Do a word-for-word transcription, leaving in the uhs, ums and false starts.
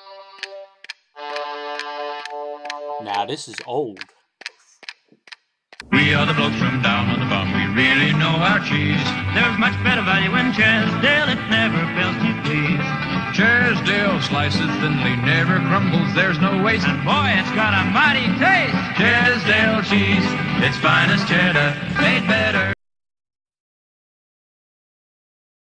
Now this is old. We are the blokes from down on the farm. We really know our cheese. There's much better value in Chesdale. It never fails to please. Chesdale slices thinly, never crumbles. There's no waste. And boy, it's got a mighty taste. Chesdale cheese, it's finest cheddar, made better